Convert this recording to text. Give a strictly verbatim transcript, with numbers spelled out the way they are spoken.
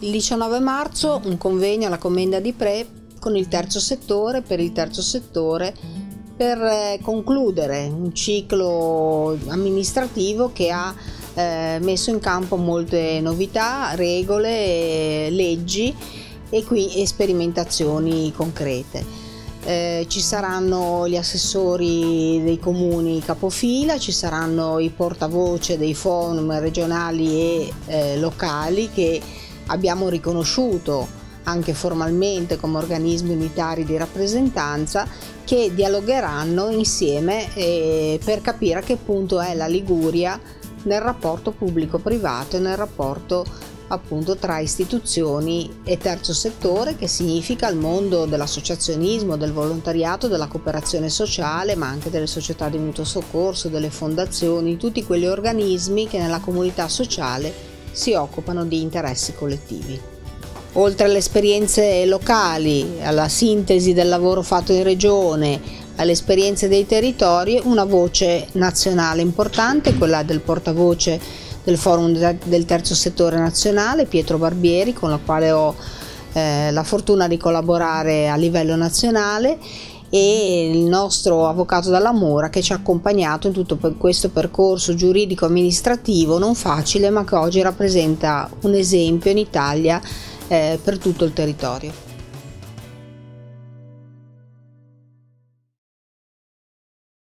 Il diciannove marzo un convegno alla Commenda di Pre con il terzo settore, per il terzo settore, per concludere un ciclo amministrativo che ha eh, messo in campo molte novità, regole, leggi e qui sperimentazioni concrete. Eh, ci saranno gli assessori dei comuni capofila, ci saranno i portavoce dei forum regionali e eh, locali che abbiamo riconosciuto anche formalmente come organismi unitari di rappresentanza, che dialogheranno insieme eh, per capire a che punto è la Liguria nel rapporto pubblico-privato e nel rapporto appunto tra istituzioni e terzo settore, che significa il mondo dell'associazionismo, del volontariato, della cooperazione sociale, ma anche delle società di mutuo soccorso, delle fondazioni, tutti quegli organismi che nella comunità sociale si occupano di interessi collettivi. Oltre alle esperienze locali, alla sintesi del lavoro fatto in regione, alle esperienze dei territori, una voce nazionale importante, quella del portavoce del forum del terzo settore nazionale, Pietro Barbieri, con la quale ho eh, la fortuna di collaborare a livello nazionale, e il nostro avvocato Dalla Mora, che ci ha accompagnato in tutto questo percorso giuridico amministrativo non facile, ma che oggi rappresenta un esempio in Italia eh, per tutto il territorio.